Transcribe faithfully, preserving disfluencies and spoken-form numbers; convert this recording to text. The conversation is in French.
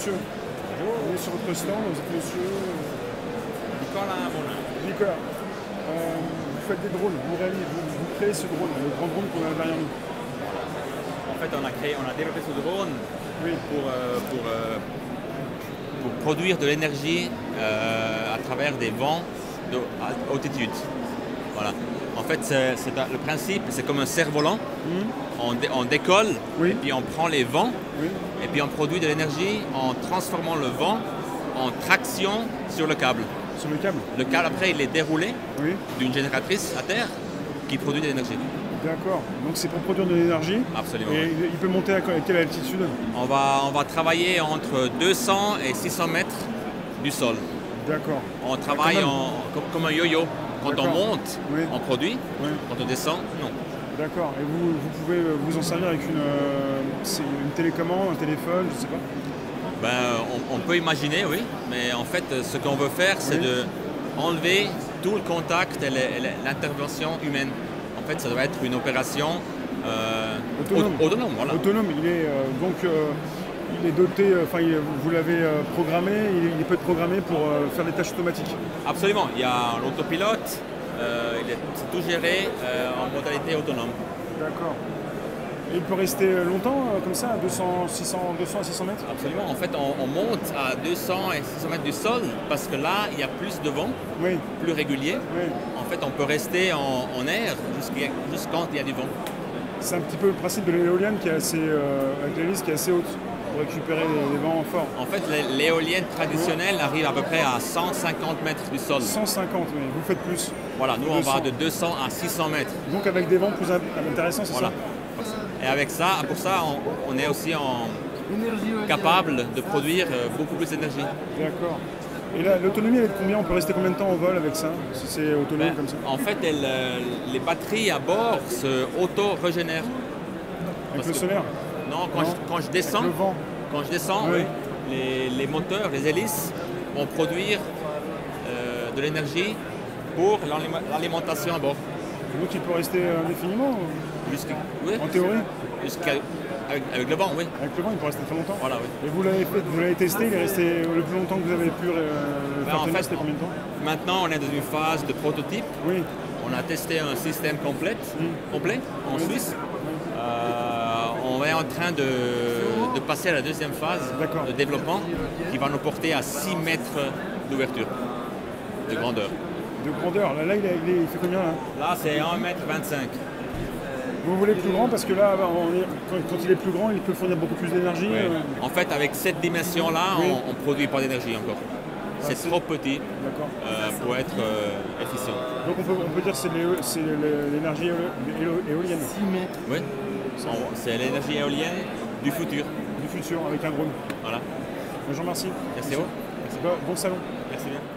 monsieur. Bonjour. On est sur votre stand, vous êtes monsieur Nicolas Monin. Nicolas. Euh, vous faites des drones, vous, réalisez, vous, vous créez ce drone, le grand drone qu'on a derrière nous. En fait, on a créé, on a développé ce drone Oui. pour, euh, pour, euh, pour produire de l'énergie euh, à travers des vents de haute altitude. Voilà. En fait, c'est, c'est un- le principe, c'est comme un cerf-volant. Mmh. On, dé- on décolle, Oui. et puis on prend les vents, Oui. et puis on produit de l'énergie en transformant le vent en traction sur le câble. Sur le câble. Le câble, après, il est déroulé Oui. d'une génératrice à terre qui produit de l'énergie. D'accord. Donc c'est pour produire de l'énergie. Absolument. Et oui. il il peut monter à quelle altitude? On va, on va travailler entre deux cents et six cents mètres du sol. D'accord. On travaille quand même. en, comme, comme un yo-yo. Quand on D'accord. monte, Oui. on produit. Oui. Quand on descend, non. D'accord. Et vous, vous pouvez vous en servir avec une, euh, c'est une télécommande, un téléphone, je sais pas. Ben, on, on peut imaginer, oui. Mais en fait, ce qu'on veut faire, c'est Oui. de enlever tout le contact et le- et le- l'intervention humaine. En fait, ça doit être une opération euh, Autonome. au- autonome, voilà. Autonome. Il est euh, donc euh, il est doté. euh, Enfin, il- vous l'avez euh, programmé. Il, il peut être programmé pour euh, faire des tâches automatiques. Absolument. Il y a l'autopilote. euh, il est c'est tout géré euh, en modalité autonome. D'accord. Et il peut rester longtemps euh, comme ça, à deux cents, six cents, deux cents à six cents mètres. Absolument. En fait, on, on monte à deux cents et six cents mètres du sol parce que là, il y a plus de vent, Oui. plus régulier. Oui. En fait, on peut rester en, en air jusqu'à- jusqu'à quand il y a du vent. C'est un petit peu le principe de l'éolienne qui est assez, euh, avec l'hélice qui est assez haute pour récupérer les, les vents forts. En fait, l'é- l'éolienne traditionnelle arrive à peu près à cent cinquante mètres du sol. cent cinquante, mais vous faites plus. Voilà, nous, on deux cents. va de deux cents à six cents mètres. Donc avec des vents plus in- intéressants, c'est Voilà. Et avec ça, pour ça, on, on est aussi en, capable de produire euh, beaucoup plus d'énergie. ça? D'accord. Et là, l'autonomie, elle est de combien? On peut rester combien de temps en vol avec ça, si c'est autonome Ben, comme ça? en fait, elle, euh, les batteries à bord se auto-régénèrent. Avec parce le que- solaire? Non, quand, Non. Je, quand je descends, Avec le vent? quand je descends, Oui. oui, les, les moteurs, les hélices vont produire euh, de l'énergie pour l'alima- l'alimentation à bord. Donc il peut rester euh, indéfiniment ou- Jusqu'à, oui, en théorie? jusqu'à, avec, avec le vent, oui. Avec le vent, il peut rester très longtemps. Voilà, oui. Et vous l'avez fait, vous l'avez testé, il est resté le plus longtemps que vous avez pu euh, le Ben, faire en tenir, fait, c'était combien de temps? Maintenant, on est dans une phase de prototype. Oui. On a testé un système complet, Mm. complet en Oui. Suisse. Euh, on est en train de, de passer à la deuxième phase D'accord. de développement qui va nous porter à six mètres d'ouverture, de grandeur. De grandeur. Là, là, il, est- il est- il fait combien là? Là, c'est un mètre vingt-cinq. Vous voulez plus grand parce que là, bah, on est- quand, quand il est plus grand, il peut fournir beaucoup plus d'énergie. euh, En fait, avec cette dimension-là, Oui. on ne produit pas d'énergie encore. C'est c'est- trop petit D'accord. euh, pour être euh, efficient. Donc on peut, on peut dire que c'est l'éo- c'est l'é- l'énergie éo- éo- éolienne Oui, On- c'est l'énergie éolienne du futur. du futur avec un drone. Voilà. Je vous remercie. Merci à vous. Bon, bon salon. Merci bien.